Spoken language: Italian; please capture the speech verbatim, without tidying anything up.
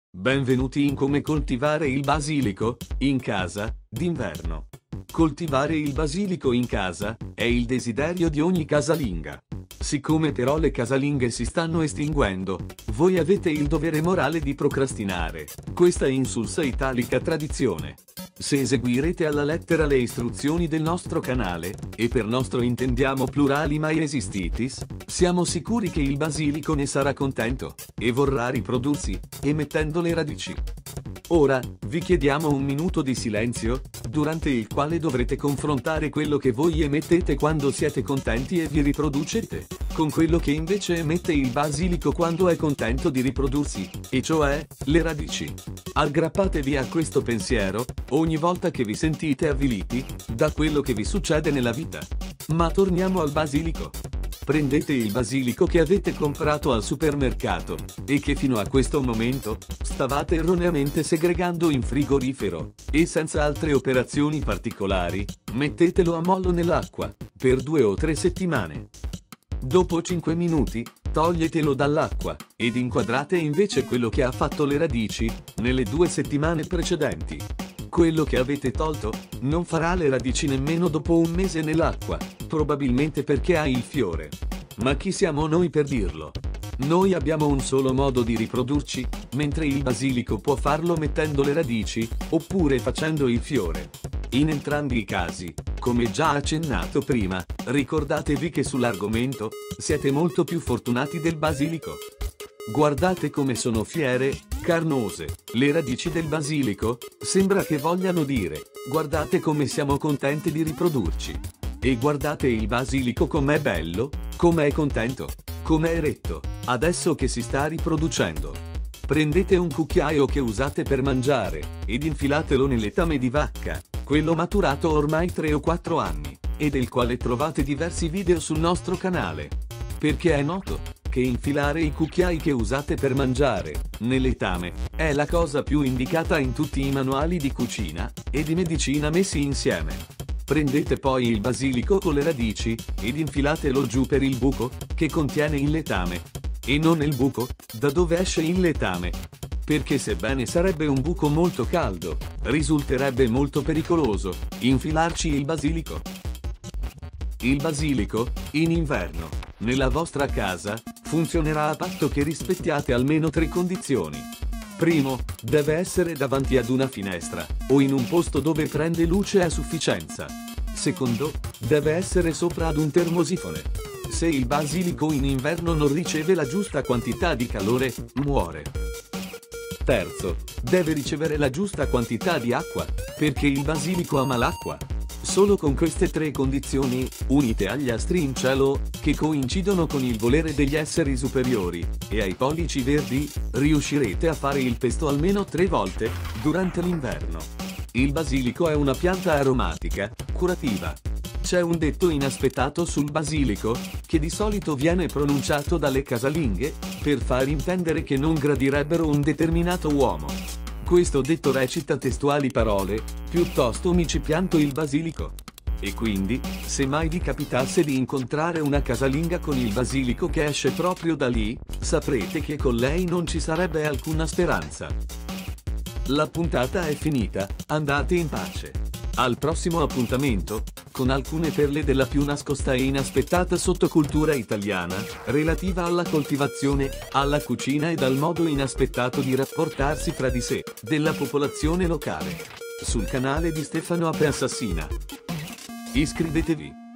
Benvenuti in Come coltivare il basilico in casa d'inverno. Coltivare il basilico in casa è il desiderio di ogni casalinga. Siccome però le casalinghe si stanno estinguendo, voi avete il dovere morale di procrastinare questa insulsa italica tradizione. Se eseguirete alla lettera le istruzioni del nostro canale, e per nostro intendiamo plurali mai esistitis, siamo sicuri che il basilico ne sarà contento, e vorrà riprodursi, emettendo le radici. Ora, vi chiediamo un minuto di silenzio, durante il quale dovrete confrontare quello che voi emettete quando siete contenti e vi riproducete, con quello che invece emette il basilico quando è contento di riprodursi, e cioè, le radici. Aggrappatevi a questo pensiero, ogni volta che vi sentite avviliti, da quello che vi succede nella vita. Ma torniamo al basilico. Prendete il basilico che avete comprato al supermercato, e che fino a questo momento, stavate erroneamente segregando in frigorifero, e senza altre operazioni particolari, mettetelo a mollo nell'acqua, per due o tre settimane. Dopo cinque minuti, toglietelo dall'acqua, ed inquadrate invece quello che ha fatto le radici, nelle due settimane precedenti. Quello che avete tolto, non farà le radici nemmeno dopo un mese nell'acqua, probabilmente perché ha il fiore. Ma chi siamo noi per dirlo? Noi abbiamo un solo modo di riprodurci, mentre il basilico può farlo mettendo le radici, oppure facendo il fiore. In entrambi i casi, come già accennato prima, ricordatevi che sull'argomento, siete molto più fortunati del basilico. Guardate come sono fiere, carnose, le radici del basilico, sembra che vogliano dire, guardate come siamo contenti di riprodurci. E guardate il basilico com'è bello, com'è contento, com'è eretto, adesso che si sta riproducendo. Prendete un cucchiaio che usate per mangiare, ed infilatelo nel letame di vacca, quello maturato ormai tre o quattro anni, e del quale trovate diversi video sul nostro canale. Perché è noto che infilare i cucchiai che usate per mangiare nel letame è la cosa più indicata in tutti i manuali di cucina e di medicina messi insieme. Prendete poi il basilico con le radici ed infilatelo giù per il buco che contiene il letame, e non nel buco da dove esce il letame, perché sebbene sarebbe un buco molto caldo, risulterebbe molto pericoloso infilarci il basilico. Il basilico, in inverno, nella vostra casa, funzionerà a patto che rispettiate almeno tre condizioni. Primo, deve essere davanti ad una finestra, o in un posto dove prende luce a sufficienza. Secondo, deve essere sopra ad un termosifone. Se il basilico in inverno non riceve la giusta quantità di calore, muore. Terzo, deve ricevere la giusta quantità di acqua, perché il basilico ama l'acqua. Solo con queste tre condizioni, unite agli astri in cielo, che coincidono con il volere degli esseri superiori, e ai pollici verdi, riuscirete a fare il pesto almeno tre volte, durante l'inverno. Il basilico è una pianta aromatica, curativa. C'è un detto inaspettato sul basilico, che di solito viene pronunciato dalle casalinghe, per far intendere che non gradirebbero un determinato uomo. Questo detto recita testuali parole, piuttosto mi ci pianto il basilico. E quindi, se mai vi capitasse di incontrare una casalinga con il basilico che esce proprio da lì, saprete che con lei non ci sarebbe alcuna speranza. La puntata è finita, andate in pace. Al prossimo appuntamento, con alcune perle della più nascosta e inaspettata sottocultura italiana, relativa alla coltivazione, alla cucina ed al modo inaspettato di rapportarsi fra di sé, della popolazione locale. Sul canale di Stefano Ape Assassina. Iscrivetevi.